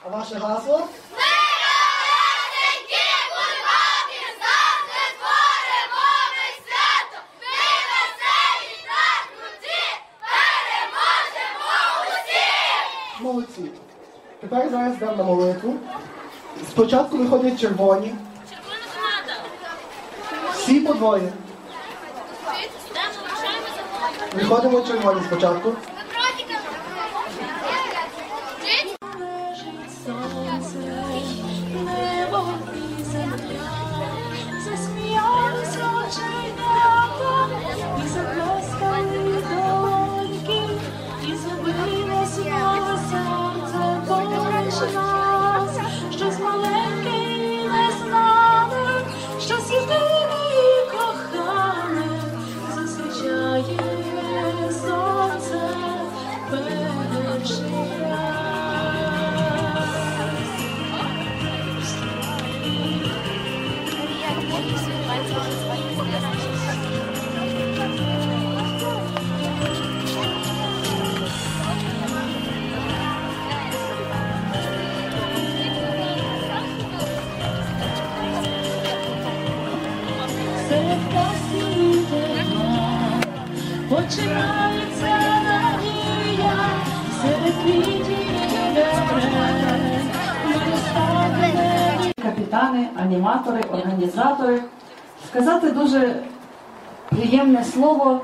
Ваше гасло? Молодці. Тепер зараз йдемо на молитву. Спочатку виходять червоні. Всі по двоє. Виходимо червоні спочатку. Щось маленьке і незнане, щось єдине і кохане, засвічає сонце перший починається надія, серед квітів дерев. Капітани, аніматори, організатори. Сказати дуже приємне слово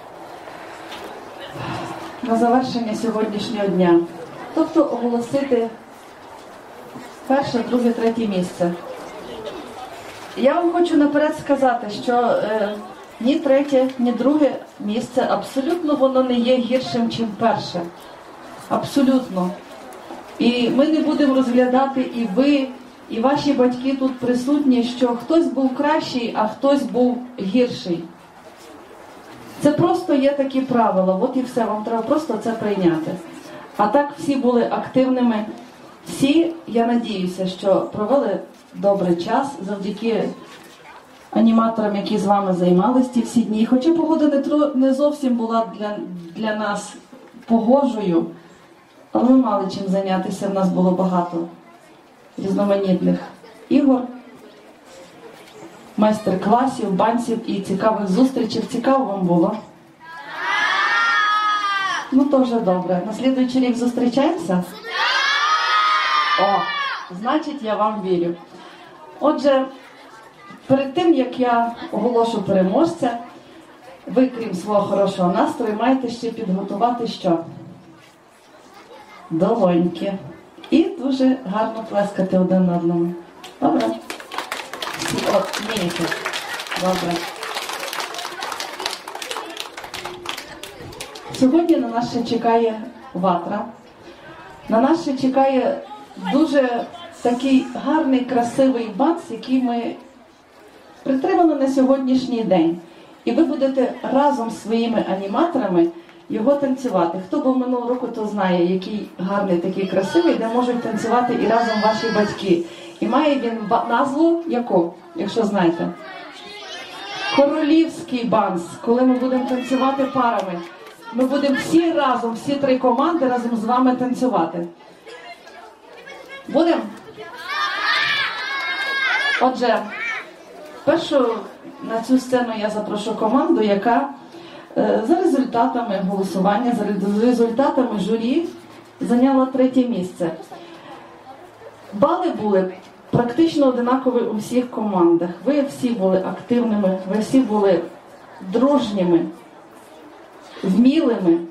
на завершення сьогоднішнього дня. Тобто оголосити перше, друге, третє місце. Я вам хочу наперед сказати, що ні третє, ні друге місце абсолютно воно не є гіршим, ніж перше. Абсолютно. І ми не будемо розглядати і ви, і ваші батьки тут присутні, що хтось був кращий, а хтось був гірший. Це просто є такі правила, от і все, вам треба просто це прийняти. А так всі були активними, всі, я надіюся, що провели добрий час завдяки аніматорам, які з вами займалися ті всі дні. Хоча погода не зовсім була для нас погожою, але ми мали чим зайнятися, в нас було багато різноманітних ігор, майстер-класів, банців і цікавих зустрічей. Цікаво вам було? Ну, то вже добре. На слідуючий рік зустрічаємося? О, значить, я вам вірю. Отже, перед тим, як я оголошу переможця, ви, крім свого хорошого настрою, маєте ще підготувати що? Долоньки. І дуже гарно плескати один на одному. Добре? От, вмієте. Добре. Сьогодні на нас ще чекає ватра. На нас ще чекає дуже такий гарний, красивий банц, який ми притримали на сьогоднішній день. І ви будете разом з своїми аніматорами його танцювати. Хто був минулого року, то знає, який гарний, такий красивий, де можуть танцювати і разом ваші батьки. І має він назву яку, якщо знаєте? Королівський банс, коли ми будемо танцювати парами. Ми будемо всі разом, всі три команди разом з вами танцювати. Будемо? Отже, першу на цю сцену я запрошу команду, яка за результатами голосування, за результатами журі зайняла третє місце. Бали були практично одинакові у всіх командах. Ви всі були активними, ви всі були дружніми, вмілими,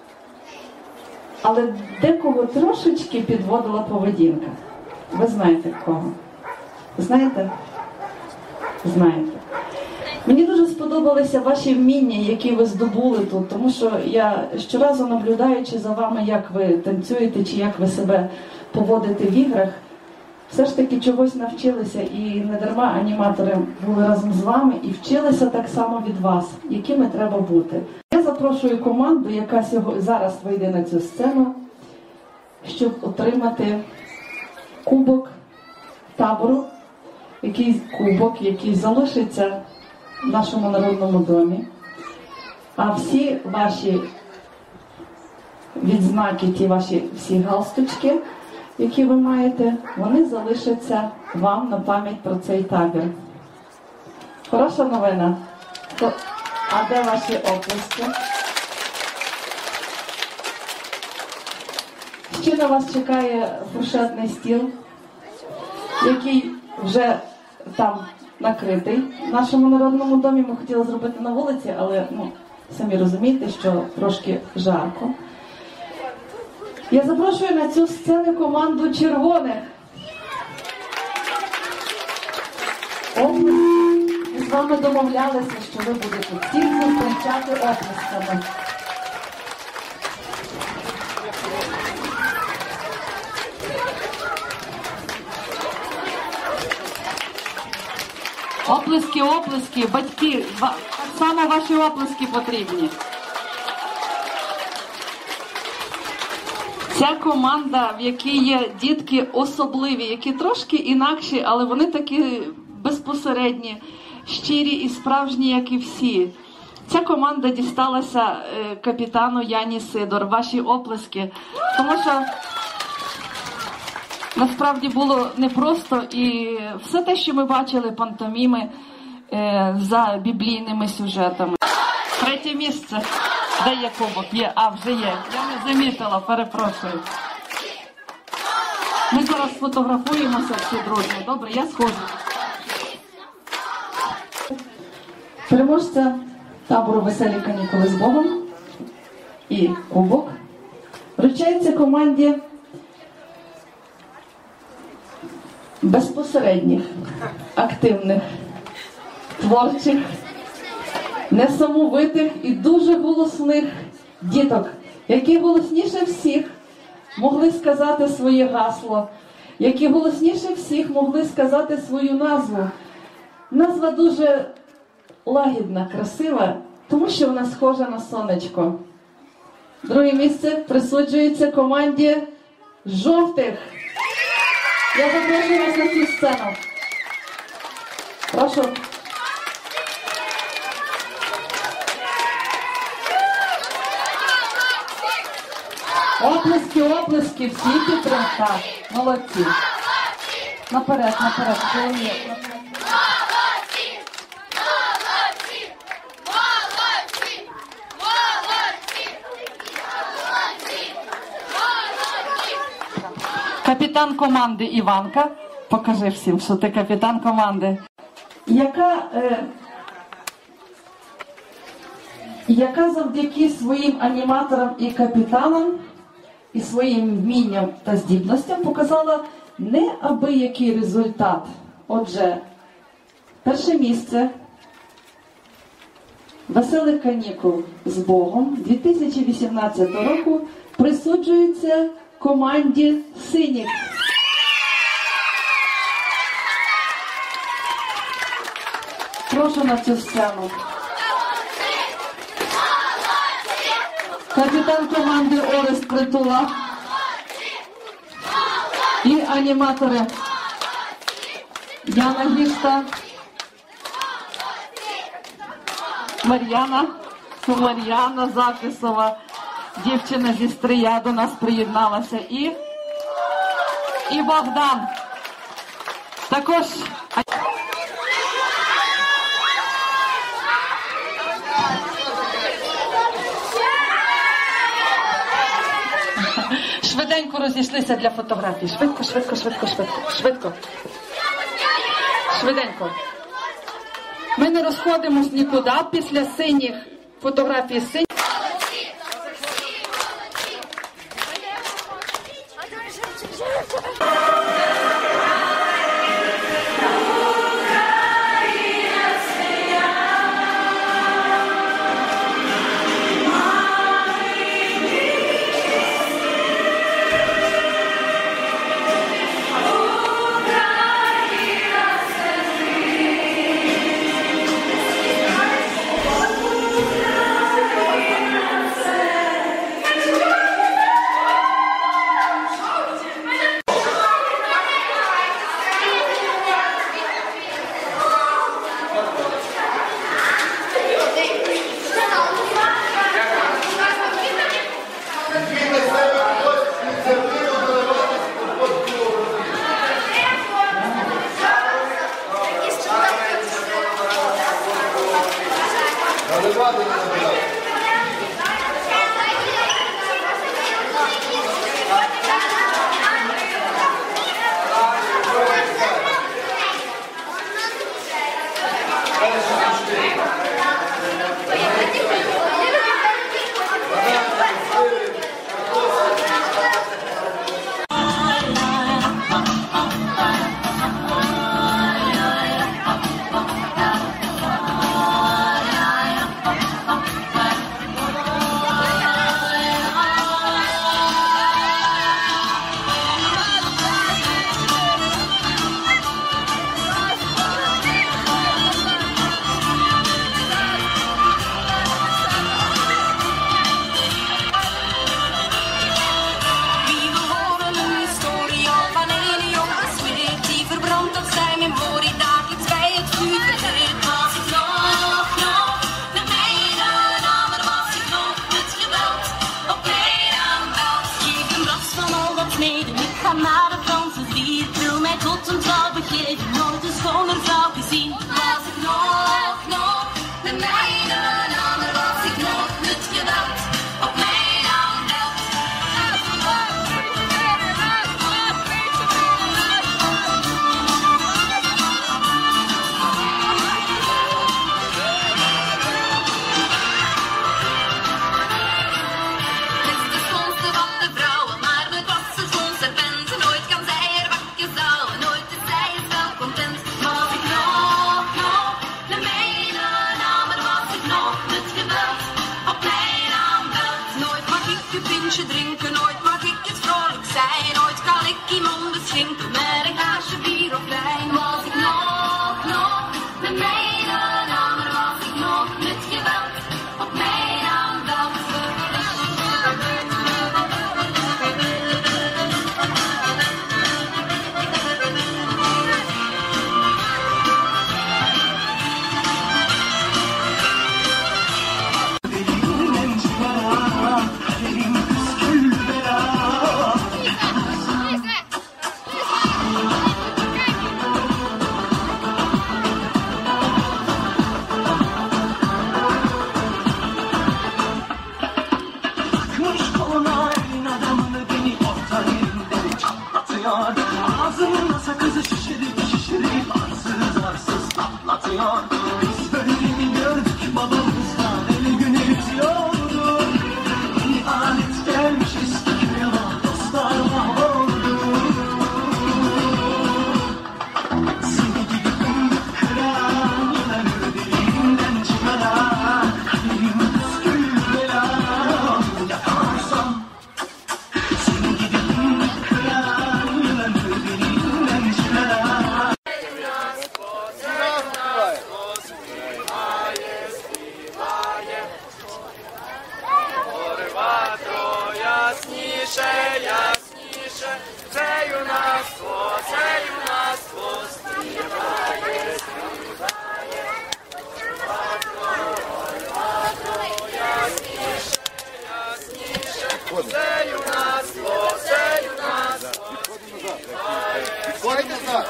але декого трошечки підводила поведінка. Ви знаєте кого? Знаєте? Знаєте. Мені дуже сподобалися ваші вміння, які ви здобули тут, тому що я щоразу, наблюдаючи за вами, як ви танцюєте, чи як ви себе поводите в іграх, все ж таки чогось навчилися, і не дарма аніматори були разом з вами і вчилися так само від вас, якими треба бути. Я запрошую команду, яка зараз вийде на цю сцену, щоб отримати кубок табору, який залишиться в нашому народному домі. А всі ваші відзнаки, ті ваші всі галстучки, які ви маєте, вони залишаться вам на пам'ять про цей табір. Хороша новина. А де ваші оплески? Ще на вас чекає фуршетний стіл, який вже там накритий в нашому народному домі. Ми хотіли зробити на вулиці, але самі розумієте, що трошки жарко. Я запрошую на цю сцену команду червоних. Ми з вами домовлялися, що ви будете всіх зустрічати оплесками. Оплески, оплески, батьки, так само ваші оплески потрібні. Ця команда, в якій є дітки особливі, які трошки інакші, але вони такі безпосередні, щирі і справжні, як і всі. Ця команда дісталася капітану Яні Сидор. Ваші оплески. Тому що насправді було непросто, і все те, що ми бачили, пантоміми за біблійними сюжетами. 3 місце. Де є кубок? Є. А, вже є. Я не замітила, перепрошую. Ми зараз сфотографуємося всі дружно. Добре, я схожу. Переможця табору «Веселі канікули з Богом» і кубок вручається команді безпосередніх, активних, творчих, несамовитих і дуже голосних діток, які голосніше всіх могли сказати своє гасло, які голосніше всіх могли сказати свою назву. Назва дуже лагідна, красива, тому що вона схожа на сонечко. 2 місце присуджується команді жовтих. Я запрошую вас на цю сцену. Прошу. Оплески, оплески, всі підтримки. Так, молодці. Наперед, наперед. Капітан команди Іванка. Покажи всім, що ти капітан команди. Яка завдяки своїм аніматорам і капітанам і своїм вмінням та здібностям показала неабиякий результат. Отже, 1 місце «Веселих канікул з Богом» 2018 року присуджується команді синіх. Прошу на цю сцену. Капітан команди Орест Притула і аніматори Яна Гішта, Мар'яна Записова, дівчина зі Стрия до нас приєдналася, і Богдан. Також швиденько розійшлися для фотографій. Швидко. Швиденько. Ми не розходимось нікуди після синіх фотографій синіх. steeds meer. En ik ga naar de Franse die het wil mij tot hem zou begeven. Nooit een schoner zou gezien. Was ik nog met mijn naam, was ik nog het geweld op mijn aanbelt. Drinken, nooit mag ik het vrolijk zijn. Ooit kan ik iemand beschinken met een glaasje bier of wijn. Was ik nog met mijn naam, maar was ik nog met geweld op mijn aanbelt. Ağzımın sakızı şişirip arsız patlatıyor. Biz böyle mi gördük babamızdan eli gün eritiyordu. İhanet gelmiş istiklal dostlar mahvoldu. Seni gibi fındık kıran yılanır dilinden çıkaran kaderim püskül bela yakarsam. Seni gibi fındık kıran yılanır dilinden çıkaran. Ясніше, ясніше, це юнацтво співає, співає. Ясніше, ясніше, це юнацтво співає. Підходьте назад.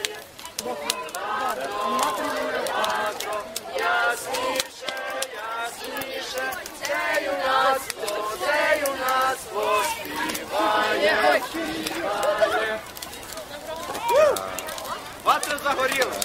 Ясніше, ясніше, це юнацтво співає, співає. Ватра загоріла.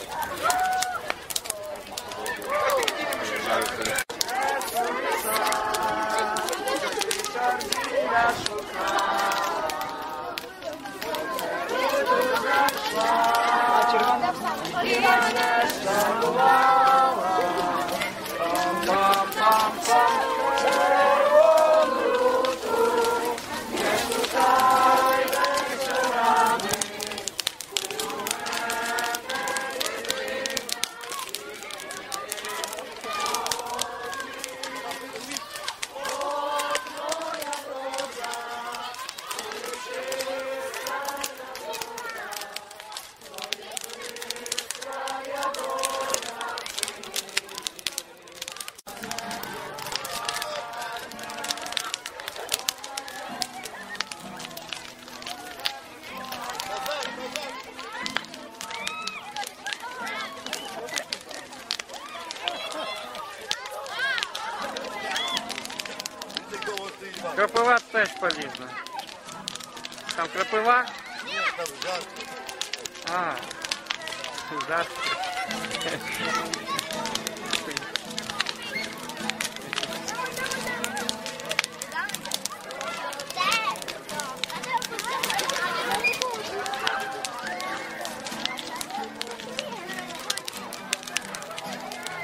Крапива теж полізна. Там крапива? Ні, там жарко. А, жарко.